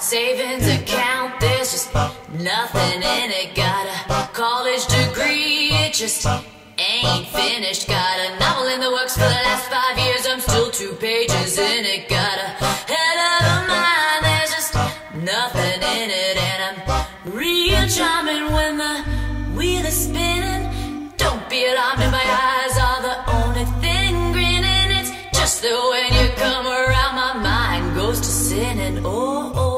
savings account, there's just nothing in it. Got a college degree, it just ain't finished. Got a novel in the works for the last 5 years, I'm still 2 pages in it. Got a head of a mind, there's just nothing in it. And I'm real charming when the wheel is spinning. Don't be alarmed if my eyes are the only thing grinning. It's just that when you come around, my mind goes to sinning. Oh, oh.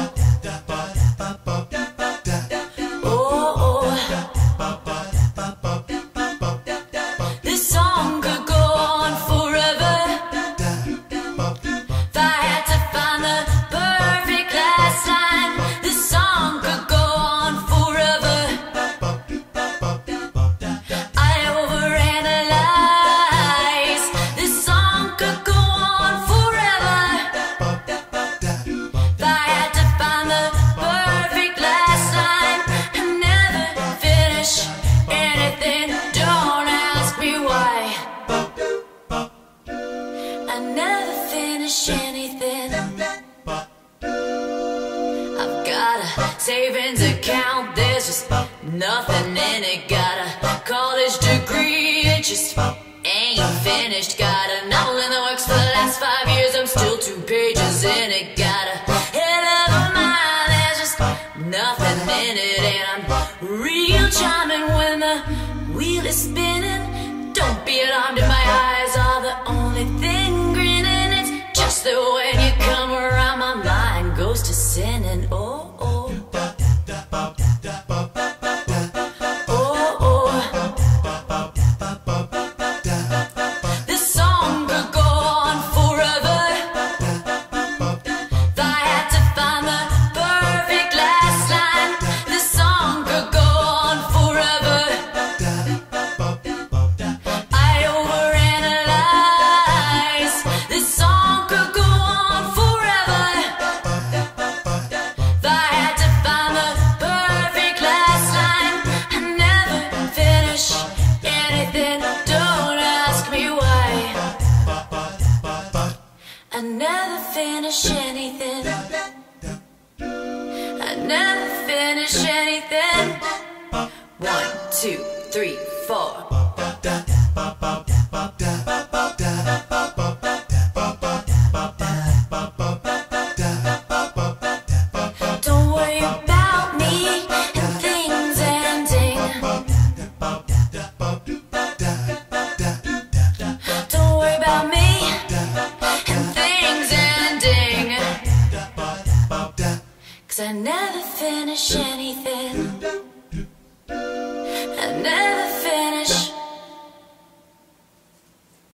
Savings account, there's just nothing in it. Got a college degree, it just ain't finished. Got a novel in the works for the last 5 years, I'm still 2 pages in it. Got a head of a mind, there's just nothing in it. And I'm real charming when the wheel is spinning. Don't be alarmed if my eyes are the only thing grinning. It's just that when you come around, my mind goes to sinning. Oh, oh. I never finish anything. I never finish anything. 1, 2, 3, 4. Don't worry about me and things ending. Don't worry about me. I never finish anything.